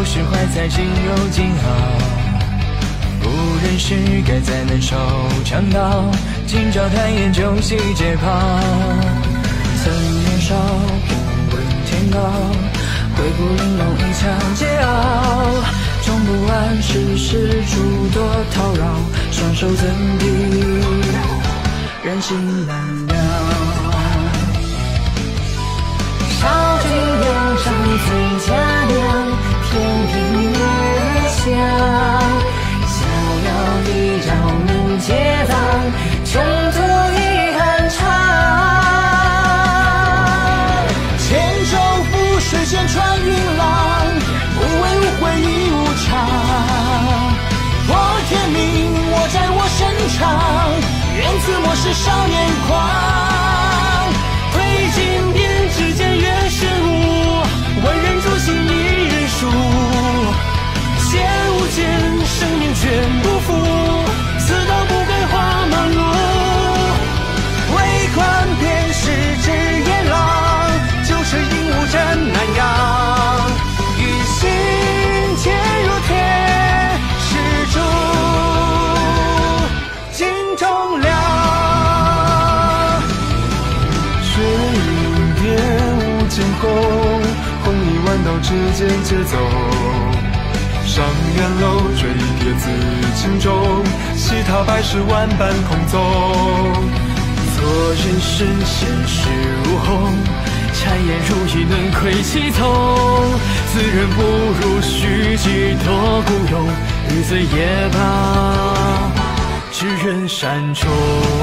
楼释怀才心有惊傲。不认识该再难受强盗，今朝抬眼就洗街跑。曾年少不问天高，挥不玲珑一腔桀骜。终不安世事诸多叨扰，双手怎敌人心难料。少君忧伤最佳酿，天平月下。逍遥一朝能解放，穷途遗憾长。千舟覆水险穿云浪，无畏无悔亦无常。破天命握在我身上，愿此末世少年狂。推金鞭之间越是无，万人诛心一人输。剑无间，生命全不负，此道不该花满路。唯宽便是只眼狼，就持鹦鹉战南阳。与心坚如铁，是主心中亮。血影别无惊鸿，红衣万道之间节奏。上元楼坠帖自情中，西塔百世万般空纵。做人生现实如虹，谗言如意能窥其从。自认不如虚己多孤勇，日醉夜罢，只缘山中。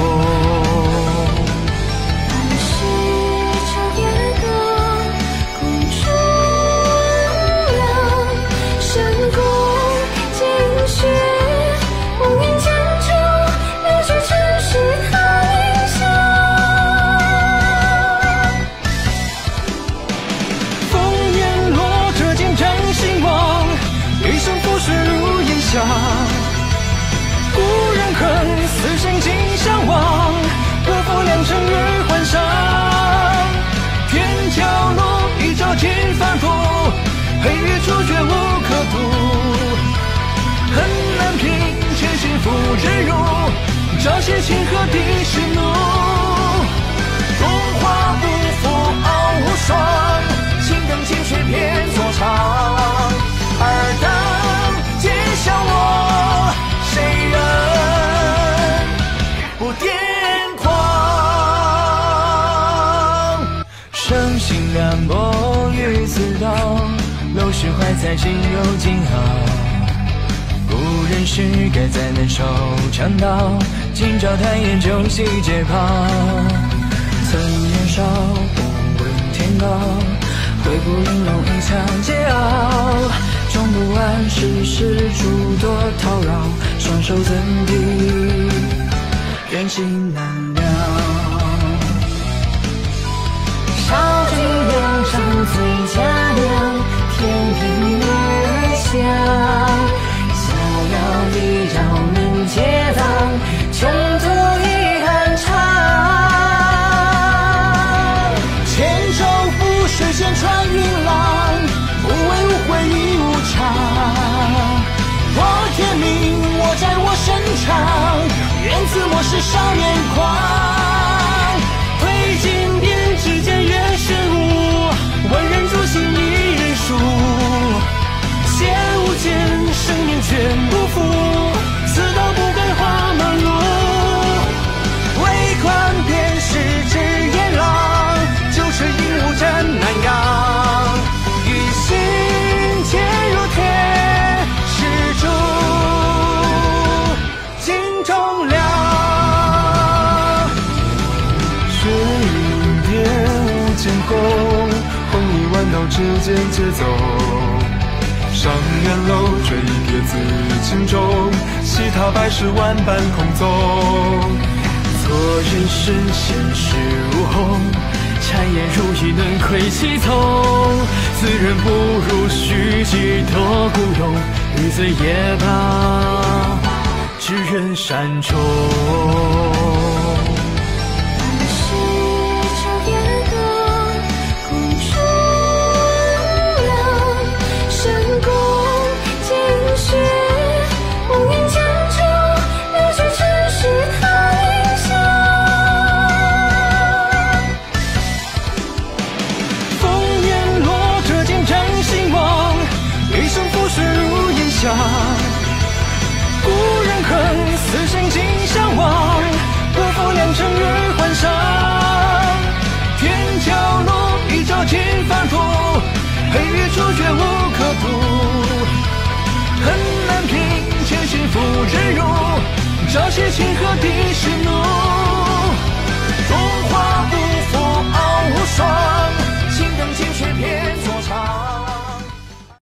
故人恨，此生尽相忘，不负良辰与欢赏。天骄落，一朝尽反复，黑月处绝无可渡。恨难平，且心负人辱，朝夕清河地是怒。荣华不负傲无双，情更尽却偏作长。尔等皆笑我，谁人不癫狂？生性凉薄于此道，楼释怀才心有惊傲。不认识该再难受强盗，今朝抬眼就洗街跑。曾年少不问天高，挥不玲珑一腔桀骜。终不安世事诸多叨扰，双手怎敌人心难料。少君忧伤最佳酿，天平月下。逍遥一朝能解放，穷途遗憾长。千舟覆水险穿云浪，无畏无悔亦无常。破天命握在我身上，愿此末世少年狂。推金鞭之间越是无，万人诛心一人输。剑无间，生命全不负，此道不该花满路。唯宽便是只眼狼，就持鹦鹉战南阳。与心坚如铁，是主心中亮。血影别无惊鸿，红衣万道之间节奏。上元楼坠帖自情中，西塔百世万般空纵。做人生现实如虹，谗言如意能窥其从。自认不如虚己多孤勇，日醉夜罢，只缘山中。 神功度，恨难平，千幸福忍辱，朝夕清河的是怒。